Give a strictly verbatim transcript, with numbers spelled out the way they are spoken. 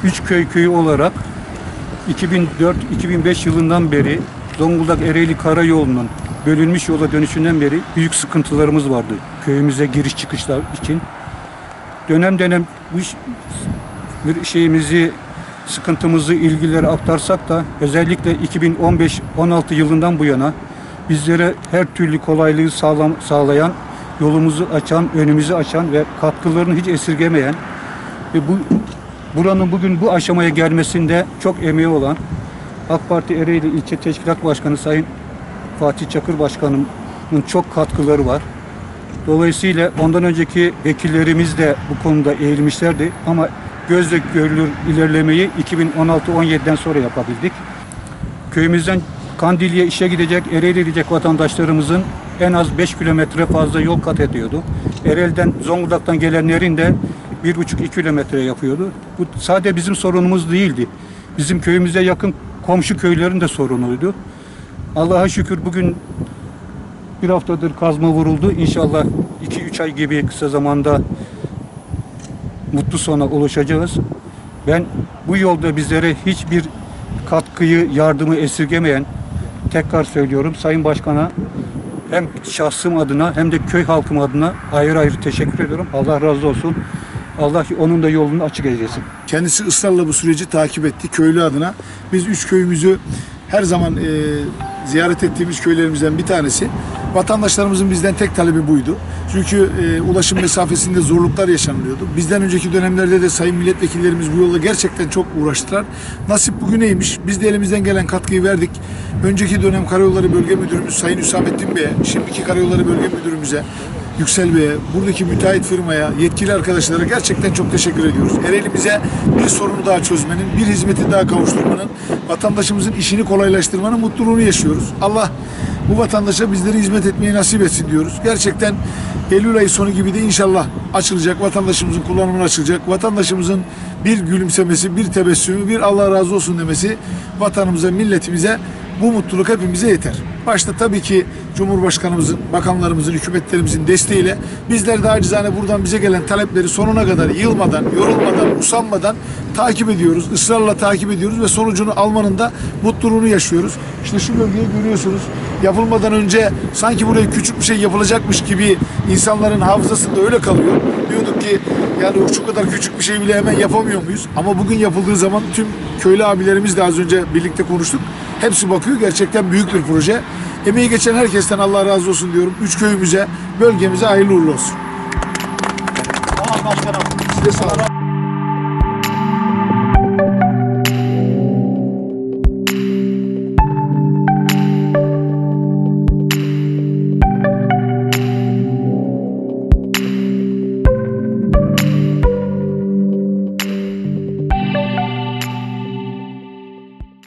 üç köy köyü olarak iki bin dört iki bin beş yılından beri Zonguldak Ereğli Karayolu'nun bölünmüş yola dönüşünden beri büyük sıkıntılarımız vardı köyümüze giriş çıkışlar için. Dönem dönem bu şeyimizi, sıkıntımızı, ilgileri aktarsak da özellikle iki bin on beş on altı yılından bu yana bizlere her türlü kolaylığı sağlam, sağlayan, yolumuzu açan, önümüzü açan ve katkılarını hiç esirgemeyen ve bu buranın bugün bu aşamaya gelmesinde çok emeği olan AK Parti Ereğli İlçe Teşkilat Başkanı Sayın Fatih Çakır Başkanımın çok katkıları var. Dolayısıyla ondan önceki vekillerimiz de bu konuda eğilmişlerdi ama gözle görülür ilerlemeyi iki bin on altı on yedi'den sonra yapabildik. Köyümüzden Kandilli'ye işe gidecek, Ereğli'ye gidecek vatandaşlarımızın en az beş kilometre fazla yol kat ediyordu. Ereğli'den, Zonguldak'tan gelenlerin de bir buçuk iki kilometre yapıyordu. Bu sadece bizim sorunumuz değildi. Bizim köyümüze yakın komşu köylerin de sorunuydu. Allah'a şükür bugün bir haftadır kazma vuruldu. İnşallah iki üç ay gibi kısa zamanda mutlu sona ulaşacağız. Ben bu yolda bizlere hiçbir katkıyı, yardımı esirgemeyen, tekrar söylüyorum, Sayın Başkan'a hem şahsım adına hem de köy halkım adına ayrı ayrı teşekkür ediyorum. Allah razı olsun. Allah onun da yolunu açık eylesin. Kendisi ısrarla bu süreci takip etti köylü adına. Biz üç köyümüzü her zaman e, ziyaret ettiğimiz köylerimizden bir tanesi. Vatandaşlarımızın bizden tek talebi buydu. Çünkü e, ulaşım mesafesinde zorluklar yaşanılıyordu. Bizden önceki dönemlerde de sayın milletvekillerimiz bu yolda gerçekten çok uğraştılar. Nasip bugüneymiş. Biz de elimizden gelen katkıyı verdik. Önceki dönem Karayolları Bölge Müdürümüz Sayın Hüsamettin Bey'e, şimdiki Karayolları Bölge Müdürümüze, Yüksel Bey'e, buradaki müteahhit firmaya, yetkili arkadaşlara gerçekten çok teşekkür ediyoruz. Ereğli'mize bir sorunu daha çözmenin, bir hizmeti daha kavuşturmanın, vatandaşımızın işini kolaylaştırmanın mutluluğunu yaşıyoruz. Allah bu vatandaşa bizlere hizmet etmeyi nasip etsin diyoruz. Gerçekten Eylül ayı sonu gibi de inşallah açılacak, vatandaşımızın kullanımına açılacak, vatandaşımızın bir gülümsemesi, bir tebessümü, bir Allah razı olsun demesi vatanımıza, milletimize, bu mutluluk hepimize yeter. Başta tabii ki Cumhurbaşkanımızın, bakanlarımızın, hükümetlerimizin desteğiyle bizler de acizane buradan bize gelen talepleri sonuna kadar yılmadan, yorulmadan, usanmadan takip ediyoruz. Israrla takip ediyoruz ve sonucunu almanın da mutluluğunu yaşıyoruz. İşte şu bölgeyi görüyorsunuz. Yapılmadan önce sanki buraya küçük bir şey yapılacakmış gibi insanların hafızasında öyle kalıyor. Diyorduk ki yani şu kadar küçük bir şey bile hemen yapamıyor muyuz? Ama bugün yapıldığı zaman tüm köylü abilerimiz de az önce birlikte konuştuk. Hepsi bakıyor. Gerçekten büyük bir proje. Emeği geçen herkesten Allah razı olsun diyorum. Üç köyümüze, bölgemize hayırlı uğurlu olsun. Tamam başkanım. Size sağ olun.